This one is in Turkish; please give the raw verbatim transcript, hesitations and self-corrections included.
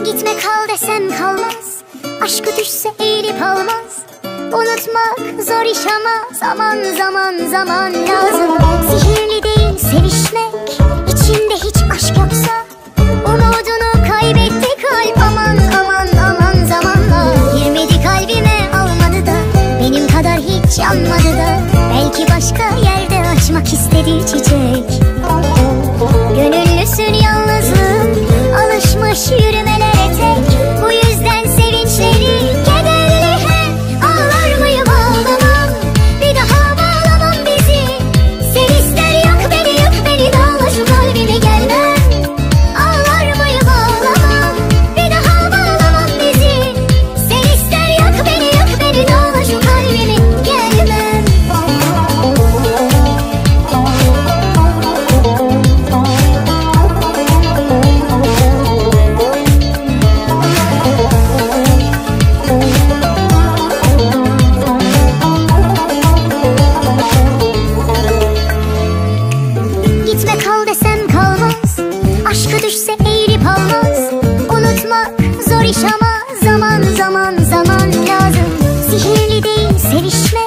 Gitme kal desem kalmaz, aşkı düşse eğilip almaz. Unutmak zor iş ama zaman zaman zaman lazım. Sihirli değil sevişmek, içinde hiç aşk yoksa umudunu kaybetti kalp. Aman aman aman zamanla girmedi kalbime, almadı da benim kadar hiç yanmadı da. Belki başka yerde açmak istedi çiçek. Gönüllüsün yalnızlığın, alışmış yürümelere tek. Bu yüzden sevinçleri kederli hep. Ağlar mıyım ağlamam, bir daha bağlamam bizi. Sen ister yak beni yak beni, dağla şu kalbime gelmem. Ağlar mıyım ağlamam, bir daha bağlamam bizi. Sen ister yak beni yak beni, dağla şu kalbime gelmem. Gitme kal desem kalmaz, aşkı düşse eğilip almaz. Unutmak zor iş ama zaman zaman zaman lazım. Sihirli değil sevişmek,